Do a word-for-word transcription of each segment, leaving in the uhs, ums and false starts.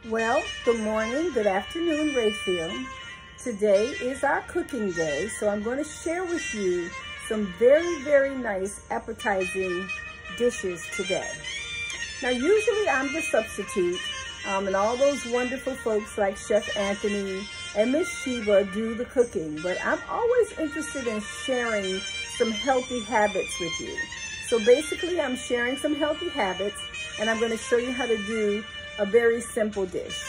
Well, good morning, good afternoon, Rayfield. Today is our cooking day, so I'm going to share with you some very, very nice appetizing dishes today. Now, usually I'm the substitute, um, and all those wonderful folks like Chef Anthony and Miss Sheba do the cooking, but I'm always interested in sharing some healthy habits with you. So basically, I'm sharing some healthy habits, and I'm going to show you how to do a very simple dish.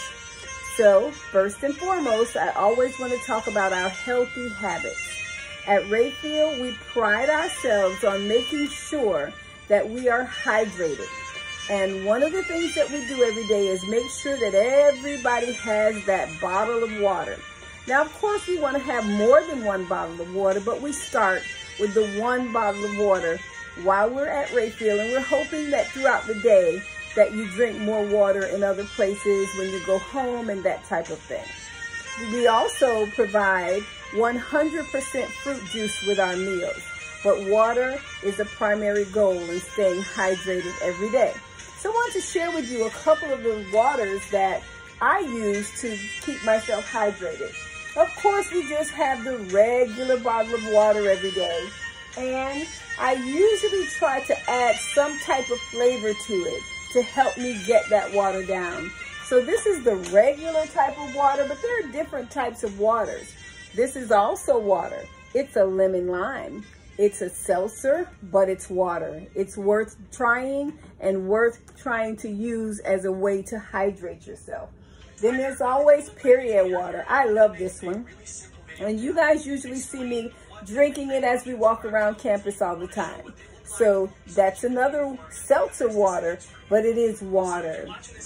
So first and foremost, I always want to talk about our healthy habits. At Rayfield, we pride ourselves on making sure that we are hydrated. And one of the things that we do every day is make sure that everybody has that bottle of water. Now, of course, we want to have more than one bottle of water, but we start with the one bottle of water while we're at Rayfield, and we're hoping that throughout the day that you drink more water in other places when you go home and that type of thing. We also provide one hundred percent fruit juice with our meals, but water is a primary goal in staying hydrated every day. So I want to share with you a couple of the waters that I use to keep myself hydrated. Of course, we just have the regular bottle of water every day, and I usually try to add some type of flavor to it to help me get that water down. So this is the regular type of water, but there are different types of waters. This is also water. It's a lemon lime. It's a seltzer, but it's water. It's worth trying and worth trying to use as a way to hydrate yourself. Then there's always Perrier water. I love this one. And you guys usually see me drinking it as we walk around campus all the time. So that's another seltzer water, but it is water.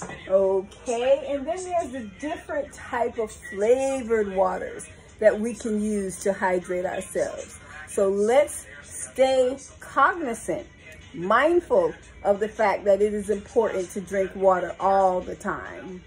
Okay, and then there's a different type of flavored waters that we can use to hydrate ourselves. So let's stay cognizant, mindful of the fact that it is important to drink water all the time.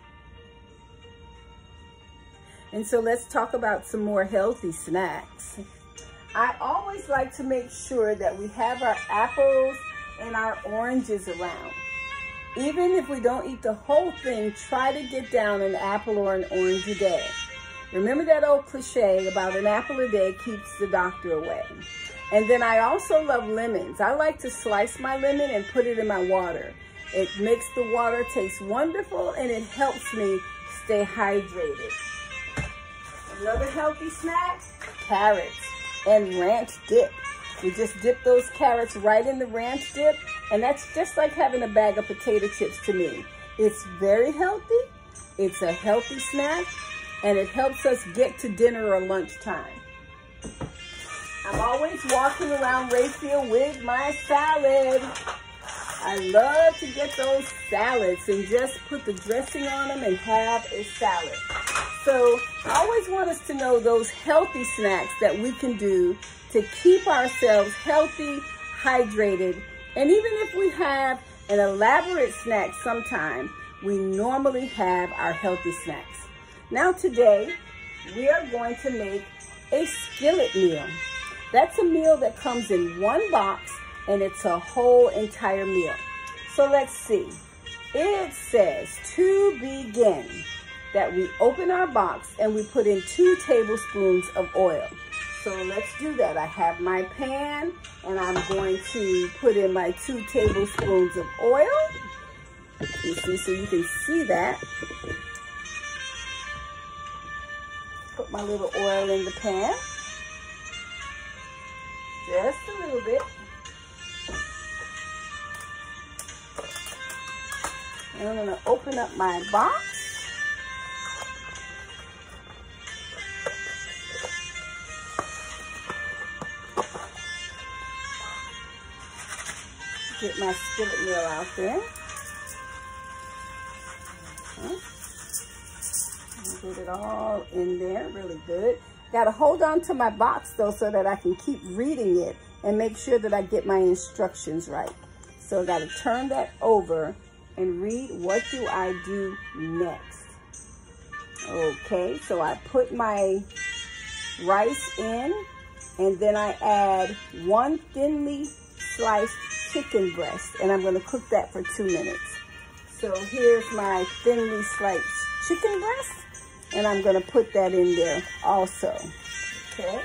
And so let's talk about some more healthy snacks. I always like to make sure that we have our apples and our oranges around. Even if we don't eat the whole thing, try to get down an apple or an orange a day. Remember that old cliche about an apple a day keeps the doctor away. And then I also love lemons. I like to slice my lemon and put it in my water. It makes the water taste wonderful, and it helps me stay hydrated. Another healthy snack, carrots and ranch dip. We just dip those carrots right in the ranch dip, and that's just like having a bag of potato chips to me. It's very healthy, it's a healthy snack, and it helps us get to dinner or lunchtime. I'm always walking around Rayfield with my salad. I love to get those salads and just put the dressing on them and have a salad. So I always want us to know those healthy snacks that we can do to keep ourselves healthy, hydrated, and even if we have an elaborate snack sometime, we normally have our healthy snacks. Now today, we are going to make a skillet meal. That's a meal that comes in one box, and it's a whole entire meal. So let's see. It says to begin that we open our box and we put in two tablespoons of oil. So let's do that. I have my pan, and I'm going to put in my two tablespoons of oil. You see, so you can see that. Put my little oil in the pan. Just a little bit. And I'm gonna open up my box. Get my skillet meal out there. Okay. Get it all in there really good. Got to hold on to my box though so that I can keep reading it and make sure that I get my instructions right. So I got to turn that over and read what do I do next. Okay, so I put my rice in, and then I add one thinly sliced chicken breast, and I'm going to cook that for two minutes. So here's my thinly sliced chicken breast, and I'm gonna put that in there also, okay?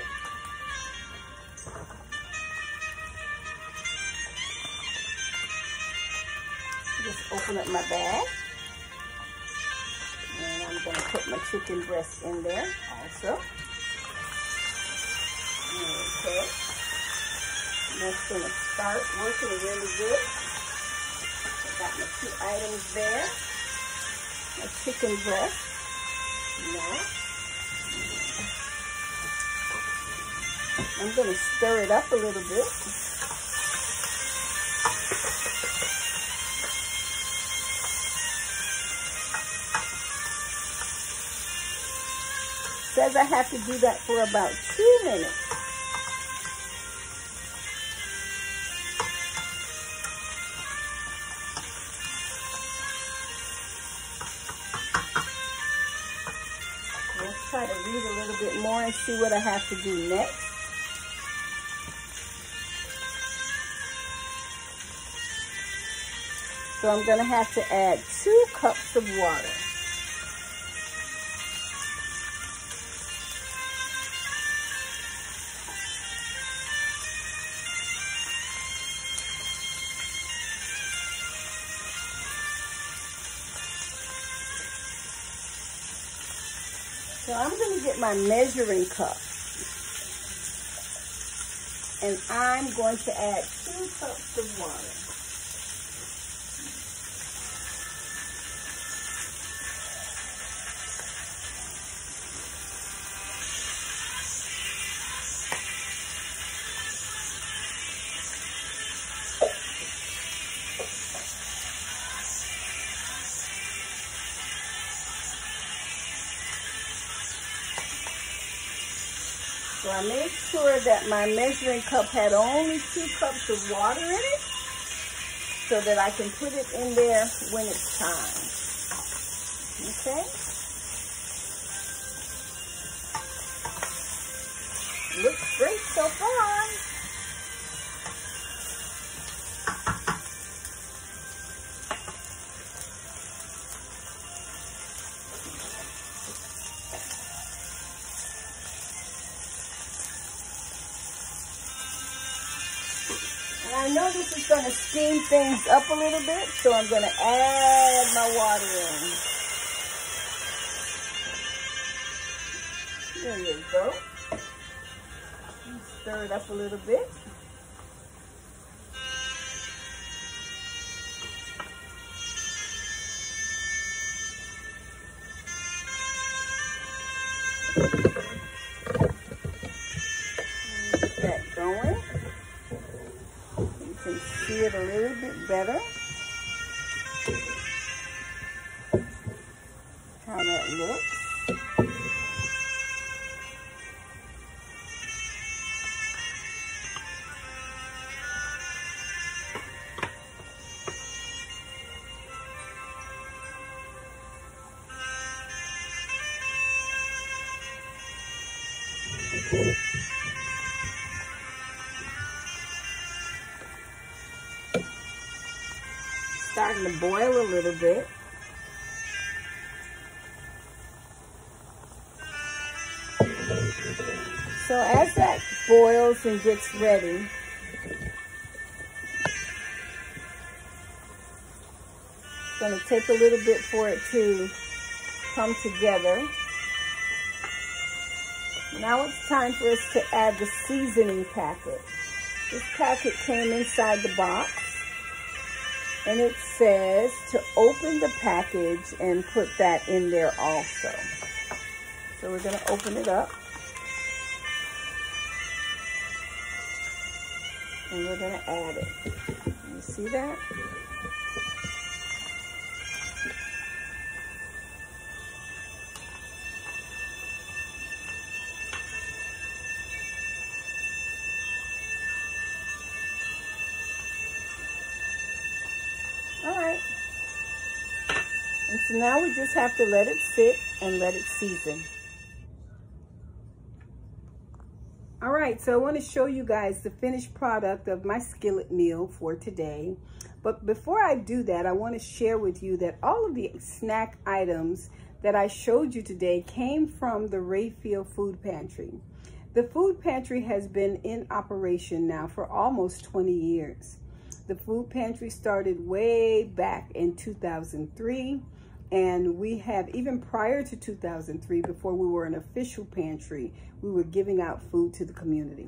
Just open up my bag, and I'm gonna put my chicken breast in there also. Okay, and that's gonna start working really good. I got my two items there. My chicken breast. Now, I'm gonna stir it up a little bit. Says I have to do that for about two minutes. Let's try to read a little bit more and see what I have to do next. So I'm going to have to add two cups of water. So I'm going to get my measuring cup, and I'm going to add two cups of water. So I made sure that my measuring cup had only two cups of water in it, so that I can put it in there when it's time. Okay? Looks great so far. I know this is going to steam things up a little bit, so I'm going to add my water in. There you go. Stir it up a little bit. Get that going. You can see it a little bit better. How that looks. Starting to boil a little bit. So as that boils and gets ready, it's going to take a little bit for it to come together. Now it's time for us to add the seasoning packet. This packet came inside the box, and it says to open the package and put that in there also. So we're going to open it up. And we're going to add it. You see that? All right. And so now we just have to let it sit and let it season. All right, so I want to show you guys the finished product of my skillet meal for today. But before I do that, I want to share with you that all of the snack items that I showed you today came from the Rayfield Food Pantry. The food pantry has been in operation now for almost twenty years. The food pantry started way back in two thousand three, and we have, even prior to two thousand three, before we were an official pantry, we were giving out food to the community.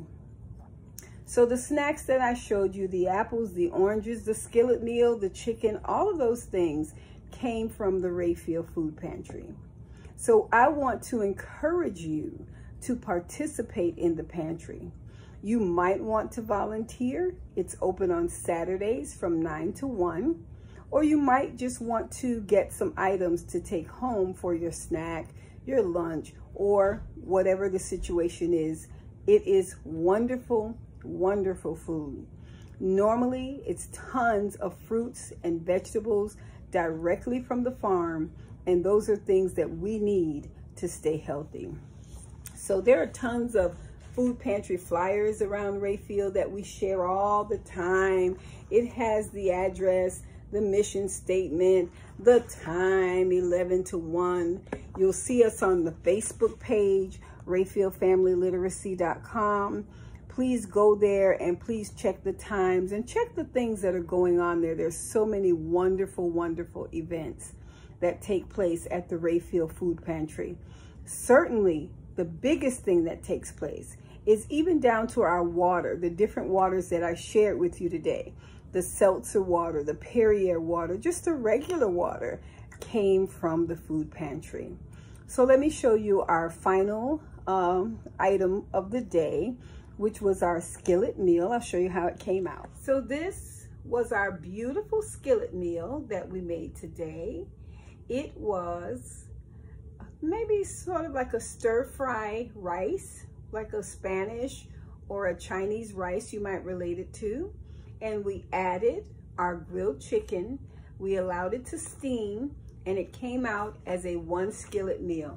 So the snacks that I showed you, the apples, the oranges, the skillet meal, the chicken, all of those things came from the Rayfield Food Pantry. So I want to encourage you to participate in the pantry. You might want to volunteer. It's open on Saturdays from nine to one, or you might just want to get some items to take home for your snack, your lunch, or whatever the situation is. It is wonderful, wonderful food. Normally, it's tons of fruits and vegetables directly from the farm, and those are things that we need to stay healthy. So there are tons of food pantry flyers around Rayfield that we share all the time. It has the address, the mission statement, the time, eleven to one. You'll see us on the Facebook page, Rayfield Family Literacy dot com. Please go there and please check the times and check the things that are going on there. There's so many wonderful, wonderful events that take place at the Rayfield Food Pantry. Certainly, the biggest thing that takes place is even down to our water, the different waters that I shared with you today. The seltzer water, the Perrier water, just the regular water came from the food pantry. So let me show you our final um, item of the day, which was our skillet meal. I'll show you how it came out. So this was our beautiful skillet meal that we made today. It was maybe sort of like a stir-fry rice, like a Spanish or a Chinese rice you might relate it to. And we added our grilled chicken. We allowed it to steam, and it came out as a one skillet meal.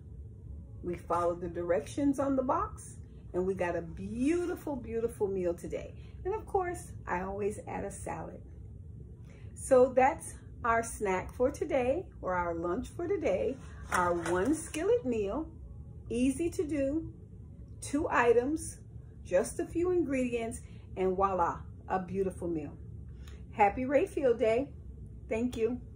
We followed the directions on the box, and we got a beautiful, beautiful meal today. And of course, I always add a salad. So that's our snack for today, or our lunch for today, our one skillet meal, easy to do, two items, just a few ingredients, and voila, a beautiful meal. Happy Rayfield Day. Thank you.